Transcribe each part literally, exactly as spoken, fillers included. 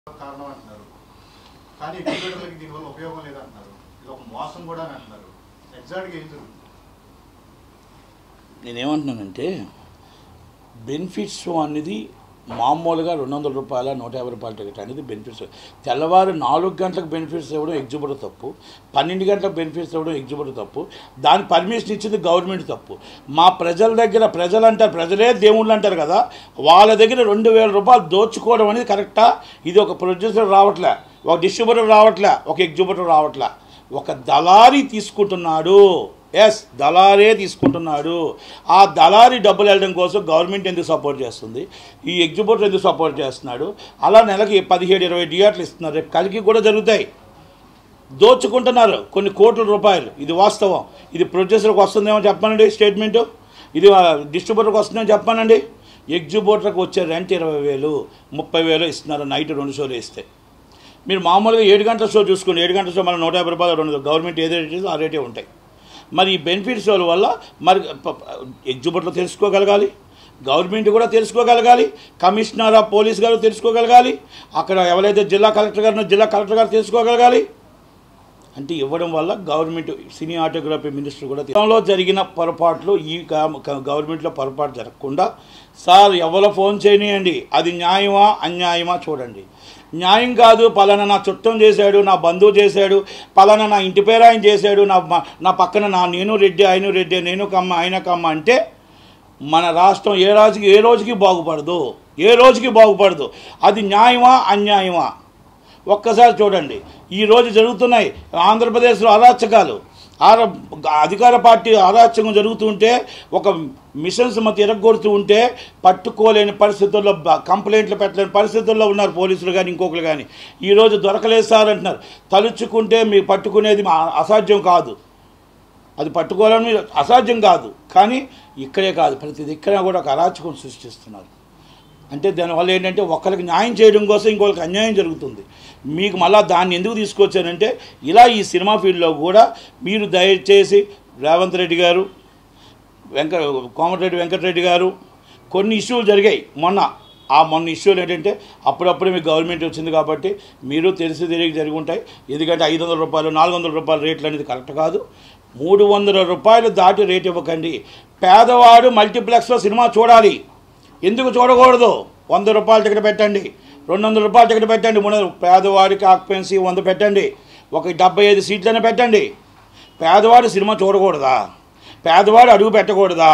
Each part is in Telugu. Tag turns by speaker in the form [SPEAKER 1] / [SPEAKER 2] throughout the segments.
[SPEAKER 1] కారణం అంటున్నారు. కానీ ఎగ్జిబిటర్లకి దీనివల్ల ఉపయోగం లేదంటున్నారు. ఇది ఒక మోసం కూడా అని అంటున్నారు. ఎగ్జాక్ట్గా ఏం జరుగుతుంది?
[SPEAKER 2] నేనేమంటున్నానంటే బెనిఫిట్స్ అనేది మామూలుగా రెండు వందల రూపాయల నూట యాభై రూపాయల టికెట్ అనేది బెనిఫిట్స్. తెల్లవారు నాలుగు గంటలకు బెనిఫిట్స్ ఇవ్వడం ఎగ్జిబిటర్ తప్పు, పన్నెండు గంటలకు బెనిఫిట్స్ ఇవ్వడం ఎగ్జిబిటర్ తప్పు. దాని పర్మిషన్ ఇచ్చింది గవర్నమెంట్ తప్పు. మా ప్రజల దగ్గర ప్రజలు అంటారు, ప్రజలే దేవుళ్ళు అంటారు కదా, వాళ్ళ దగ్గర రెండు వేల రూపాయలు దోచుకోవడం అనేది కరెక్టా? ఇది ఒక ప్రొడ్యూసర్ రావట్లే, ఒక డిస్ట్రిబ్యూటర్ రావట్లే, ఒక ఎగ్జిబిటర్ రావట్లే, ఒక దళారీ తీసుకుంటున్నాడు. ఎస్, దళారే తీసుకుంటున్నాడు. ఆ దళారీ డబ్బులు వెళ్ళడం కోసం గవర్నమెంట్ ఎందుకు సపోర్ట్ చేస్తుంది, ఈ ఎగ్జిబిటర్ ఎందుకు సపోర్ట్ చేస్తున్నాడు? అలా నెలకి పదిహేడు ఇరవై థియేటర్లు ఇస్తున్నారు. రేపు కలిగి కూడా జరుగుతాయి. దోచుకుంటున్నారు కొన్ని కోట్ల రూపాయలు. ఇది వాస్తవం. ఇది ప్రొడ్యూసర్కి వస్తుందేమో చెప్పానండి స్టేట్మెంటు, ఇది డిస్ట్రిబ్యూటర్కి వస్తుందేమో చెప్పానండి. ఎగ్జిబిటర్కి వచ్చే రెంట్ ఇరవై వేలు ముప్పై వేలు ఇస్తున్నారు నైట్ రెండు షోలు వేస్తే. మీరు మామూలుగా ఏడు గంటల షో చూసుకోండి, ఏడు గంటల షో మన నూట యాభై రూపాయలు రెండు గవర్నమెంట్ ఏదో రేట్ ఆ రేటే ఉంటాయి. మరి ఈ బెనిఫిట్స్ వల్ల మరి ఎగ్జిబిటర్లు తెలుసుకోగలగాలి, గవర్నమెంట్ కూడా తెలుసుకోగలగాలి, కమిషనర్ ఆఫ్ పోలీస్ గారు తెలుసుకోగలగాలి, అక్కడ ఎవరైతే జిల్లా కలెక్టర్ గారు జిల్లా కలెక్టర్ గారు తెలుసుకోగలగాలి. అంటే ఇవ్వడం వల్ల గవర్నమెంట్ సినీ ఆటోగ్రఫీ మినిస్టర్ కూడా గతంలో జరిగిన పొరపాట్లు ఈ గవర్నమెంట్లో పొరపాటు జరగకుండా సార్ ఎవరో ఫోన్ చేయనియండి, అది న్యాయమా అన్యాయమా చూడండి. న్యాయం కాదు, పలానా నా చుట్టం చేశాడు, నా బంధువు చేశాడు, పలానా నా ఇంటి పేరు ఆయన చేశాడు, నా నా పక్కన నా నేను రెడ్డి ఆయన రెడ్డి నేను కమ్మ ఆయన కమ్మ అంటే మన రాష్ట్రం ఏ రోజుకి ఏ రోజుకి బాగుపడదు, ఏ రోజుకి బాగుపడదు. అది న్యాయమా అన్యాయమా ఒక్కసారి చూడండి. ఈరోజు జరుగుతున్నాయి ఆంధ్రప్రదేశ్లో అరాచకాలు, ఆర అధికార పార్టీ అరాచకం జరుగుతుంటే, ఒక మిషన్స్ మధ్య ఎరగొడుతూ ఉంటే పట్టుకోలేని పరిస్థితుల్లో, కంప్లైంట్లు పెట్టలేని పరిస్థితుల్లో ఉన్నారు పోలీసులు కానీ ఇంకొకరు కానీ. ఈరోజు దొరకలేదు సార్ అంటున్నారు. తలుచుకుంటే మీరు పట్టుకునేది అసాధ్యం కాదు, అది పట్టుకోవాలని అసాధ్యం కాదు. కానీ ఇక్కడే కాదు, ప్రతి దిక్కన కూడా ఒక అరాచకం సృష్టిస్తున్నారు. అంటే దానివల్ల ఏంటంటే ఒకరికి న్యాయం చేయడం కోసం ఇంకొకరికి అన్యాయం జరుగుతుంది. మీకు మళ్ళీ దాన్ని ఎందుకు తీసుకొచ్చానంటే, ఇలా ఈ సినిమా ఫీల్డ్లో కూడా మీరు దయచేసి రేవంత్ రెడ్డి గారు, వెంక కోమటిరెడ్డి వెంకటరెడ్డి గారు, కొన్ని ఇష్యూలు జరిగాయి మొన్న. ఆ మొన్న ఇష్యూలు ఏంటంటే అప్పుడప్పుడు మీకు గవర్నమెంట్ వచ్చింది కాబట్టి మీరు తెలిసి తెలియక జరిగి ఉంటాయి. ఎందుకంటే ఐదు వందల రూపాయలు నాలుగు వందల రూపాయల రేట్లు అనేది కరెక్ట్ కాదు. మూడు వందల రూపాయలు దాటి రేట్ ఇవ్వకండి. పేదవాడు మల్టీప్లెక్స్లో సినిమా చూడాలి, ఎందుకు చూడకూడదు? వంద రూపాయల టికెట్ పెట్టండి, రెండు వందల రూపాయల టికెట్ పెట్టండి, మూడు పేదవాడికి ఆక్యుపెన్సీ వంద పెట్టండి, ఒక డెబ్బై ఐదు సీట్లనే పెట్టండి. పేదవాడు సినిమా చూడకూడదా? పేదవాడు అడుగు పెట్టకూడదా?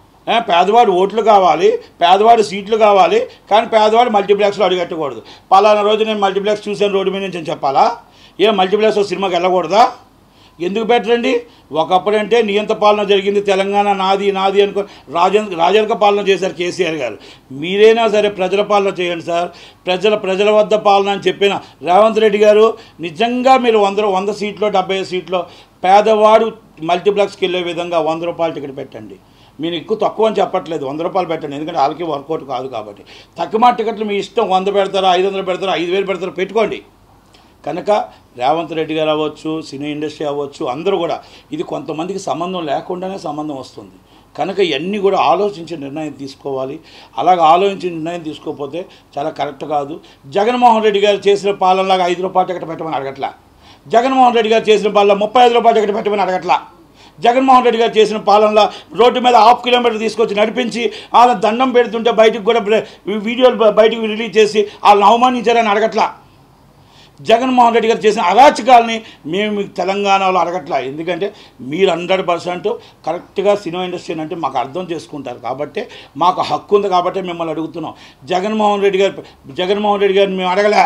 [SPEAKER 2] పేదవాడు ఓట్లు కావాలి, పేదవాడు సీట్లు కావాలి, కానీ పేదవాడు మల్టీప్లెక్స్లో అడుగు పెట్టకూడదు. పలానా రోజు నేను మల్టీప్లెక్స్ చూసాను రోడ్డు మీద నుంచి చెప్పాలా? ఏ మల్టీప్లెక్స్లో సినిమాకి వెళ్ళకూడదా? ఎందుకు పెట్టరండి? ఒకప్పుడంటే నియంత పాలన జరిగింది, తెలంగాణ నాది నాది అనుకో రాజ రాజరిక పాలన చేశారు కేసీఆర్ గారు. మీరైనా సరే ప్రజల పాలన చేయండి సార్, ప్రజల ప్రజల వద్ద పాలన అని చెప్పిన రేవంత్ రెడ్డి గారు నిజంగా మీరు వంద వంద సీట్లో డెబ్బై సీట్లో పేదవాడు మల్టీప్లెక్స్కి వెళ్ళే విధంగా వంద రూపాయల టికెట్ పెట్టండి. మీరు ఎక్కువ తక్కువ అని చెప్పట్లేదు, వంద రూపాయలు పెట్టండి, ఎందుకంటే వాళ్ళకి వర్కౌట్ కాదు కాబట్టి. తక్కువ టికెట్లు మీ ఇష్టం, వంద పెడతారా, ఐదు వందలు పెడతారా, ఐదు వేలు పెడతారా, పెట్టుకోండి. కనుక రేవంత్ రెడ్డి గారు అవ్వచ్చు, సినీ ఇండస్ట్రీ అవ్వచ్చు, అందరూ కూడా ఇది కొంతమందికి సంబంధం లేకుండానే సంబంధం వస్తుంది. కనుక ఇవన్నీ కూడా ఆలోచించి నిర్ణయం తీసుకోవాలి. అలాగ ఆలోచించి నిర్ణయం తీసుకోకపోతే చాలా కరెక్ట్ కాదు. జగన్మోహన్ రెడ్డి గారు చేసిన పాలనలాగా ఐదు రూపాయల టికెట్ పెట్టమని అడగట్లా. జగన్మోహన్ రెడ్డి గారు చేసిన పాలన ముప్పై ఐదు రూపాయల టికెట్ పెట్టమని అడగట్లా. జగన్మోహన్ రెడ్డి గారు చేసిన పాలనలో రోడ్డు మీద హాఫ్ కిలోమీటర్ తీసుకొచ్చి నడిపించి వాళ్ళ దండం పెడుతుంటే బయటకు కూడా వీడియోలు బయటకు రిలీజ్ చేసి వాళ్ళని అవమానించారని అడగట్లా. జగన్మోహన్ రెడ్డి గారు చేసిన అరాచకాలని మేము తెలంగాణలో అడగట్లా. ఎందుకంటే మీరు హండ్రెడ్ పర్సెంట్ కరెక్ట్గా సినిమా ఇండస్ట్రీ అంటే మాకు అర్థం చేసుకుంటారు కాబట్టి, మాకు హక్కు ఉంది కాబట్టి మిమ్మల్ని అడుగుతున్నాం. జగన్మోహన్ రెడ్డి గారు జగన్మోహన్ రెడ్డి గారిని మేము అడగలే.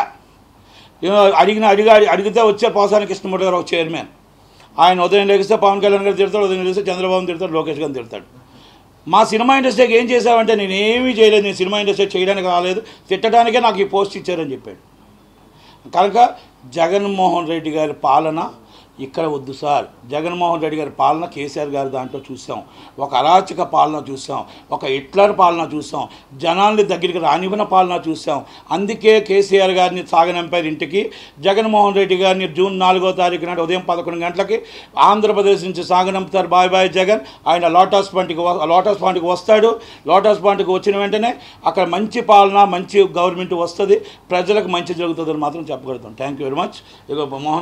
[SPEAKER 2] అడిగిన అడిగా అడిగితే వచ్చే పోసాని కృష్ణమూర్తి గారు ఒక చైర్మన్. ఆయన ఉదయం లేగిస్తే పవన్ కళ్యాణ్ గారు తిడతాడు, ఉదయం లేగిస్తే చంద్రబాబు తిడతాడు, లోకేష్ గారిని తిడతాడు. మా సినిమా ఇండస్ట్రీకి ఏం చేసావంటే నేను ఏమీ చేయలేదు, నేను సినిమా ఇండస్ట్రీ చేయడానికి రాలేదు, తిట్టడానికే నాకు ఈ పోస్ట్ ఇచ్చారని చెప్పాడు. కనుక జగన్మోహన్ రెడ్డి గారి పాలన ఇక్కడ వద్దు సార్. జగన్మోహన్ రెడ్డి గారి పాలన కేసీఆర్ గారి దాంట్లో చూసాం, ఒక అరాచక పాలన చూసాం, ఒక హిట్లర్ పాలన చూసాం, జనాల్ని దగ్గరికి రానివ్వన పాలన చూసాం. అందుకే కేసీఆర్ గారిని సాగనంపారు ఇంటికి. జగన్మోహన్ రెడ్డి గారిని జూన్ నాలుగో తారీఖు నాడు ఉదయం పదకొండు గంటలకి ఆంధ్రప్రదేశ్ నుంచి సాగనంపుతారు. Bye bye Jagan. ఆయన లోటస్ పాయింట్కి లోటస్ పాయింట్కి వస్తాడు. లోటస్ పాయింట్కి వచ్చిన వెంటనే అక్కడ మంచి పాలన, మంచి గవర్నమెంట్ వస్తుంది, ప్రజలకు మంచి జరుగుతుందని మాత్రం చెప్పగలుగుతాం. Thank you very much. ఇక మోహన్